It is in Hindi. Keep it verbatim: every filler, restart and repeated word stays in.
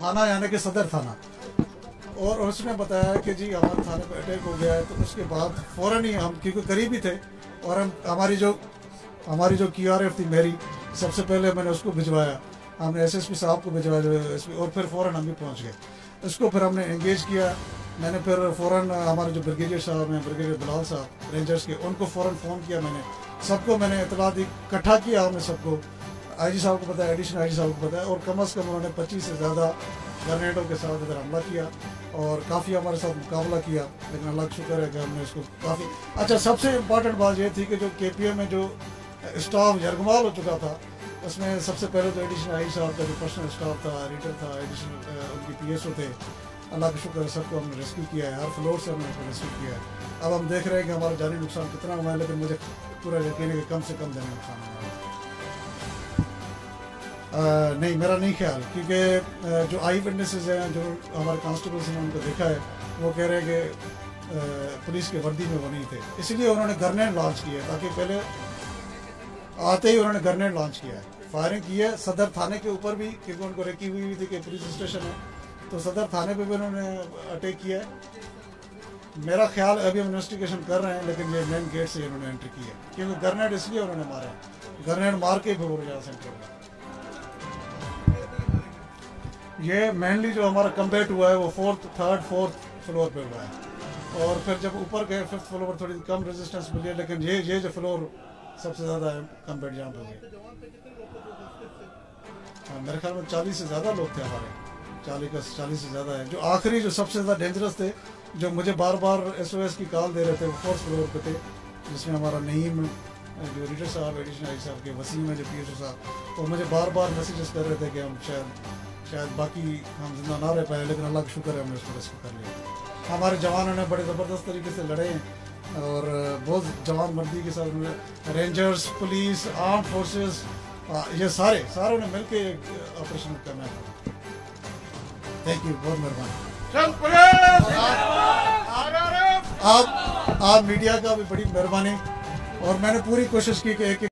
थाना यानी कि सदर थाना, और उसने बताया कि जी हमारे थाने पर अटैक हो गया है। तो उसके बाद फ़ौरन ही हम, क्योंकि करीब ही थे, और हम हमारी जो हमारी जो क्यू आर एफ थी मेरी, सबसे पहले मैंने उसको भिजवाया, हमने एस एस पी साहब को भिजवाया जो एस पी, और फिर फ़ौरन हम भी पहुँच गए। इसको फिर हमने एंगेज किया। मैंने फिर फ़ौरन हमारे जो ब्रिगेडियर साहब हैं, ब्रिगेडियर बिलाल साहब रेंजर्स के, उनको फ़ौरन फ़ोन किया मैंने, सबको मैंने इतला दी, इकट्ठा किया हमने सबको, आई जी साहब को बताया, एडिशनल आई जी साहब को बताया, और कम अज़ कम उन्होंने पच्चीस से ज़्यादा ग्रेनेडों के साथ इधर हमला किया और काफ़ी हमारे साथ मुकाबला किया। लेकिन अल्लाह का शुक्र है कि हमने इसको काफ़ी अच्छा। सबसे इम्पॉर्टेंट बात ये थी कि जो के पी ए में जो स्टाफ यरगमाल हो चुका था, उसमें सबसे पहले तो एडिशनल आई साहब का जो पर्सनल स्टाफ था, रीडर था, एडिशनल उनके पी एस ओ थे, अल्लाह का शुक्र है सबको हमने रेस्क्यू किया है, हर फ्लोर से हमने रेस्क्यू किया है। अब हम देख रहे हैं कि हमारा जानी नुकसान कितना हुआ है, लेकिन मुझे पूरा यकीन है कि कम से कम जानी नुकसान हुआ है। नहीं, मेरा नहीं ख्याल, क्योंकि जो आई विटनेसेस हैं, जो हमारे कांस्टेबल्स ने उनको देखा है, वो कह रहे हैं कि पुलिस के वर्दी में वो नहीं थे, इसलिए उन्होंने ग्रेनेड लॉन्च किया, ताकि पहले आते ही उन्होंने ग्रेनेड लॉन्च किया है, फायरिंग की है सदर थाने के ऊपर भी, क्योंकि उनको रेकी हुई हुई थी कि पुलिस स्टेशन है, तो सदर थाने पे भी उन्होंने अटैक किया है। मेरा ख्याल अभी हम इन्वेस्टिगेशन कर रहे हैं, लेकिन ये मेन गेट से इन्होंने एंट्री की है, क्योंकि ग्रेनेड इसलिए उन्होंने मारा है, ग्रेनेड मार के फिर वो यहाँ से एंट्री हुआ। ये मेनली जो हमारा कम्बैट हुआ है वो फोर्थ थर्ड फोर्थ फ्लोर पे हुआ है, और फिर जब ऊपर गए फिफ्थ फ्लोर पर थोड़ी कम रेजिस्टेंस मिली है, लेकिन ये ये जो फ्लोर सबसे ज़्यादा कम्बैट यहाँ पे हुई। हाँ, मेरे ख्याल में चालीस से ज़्यादा लोग थे हमारे, चालीस का चालीस से ज़्यादा है। जो आखिरी जो सबसे ज़्यादा डेंजरस थे, जो मुझे बार बार एस ओ एस की कॉल दे रहे थे, वो फोर्थ फ्लोर पे थे, जिसमें हमारा नईम जो रीडर साहब, एडिशनल आई साहब के, वसीम है जो पी एस ओ साहब, तो मुझे बार बार मैसेजेस कर रहे थे कि हम शायद शायद बाकी हम जिंदा ना रह पाए, लेकिन अल्लाह का शुक्र है हमने उसको रेस्क्यू कर लिया। हमारे जवानों ने बड़े ज़बरदस्त तरीके से लड़े हैं और बहुत जवान मर्दी के साथ, रेंजर्स, पुलिस, आर्म फोर्सेस, ये सारे सारों ने मिलके एक ऑपरेशन करना है। थैंक यू, बहुत मेहरबानी। आप आप मीडिया का भी बड़ी मेहरबानी, और मैंने पूरी कोशिश की कि एक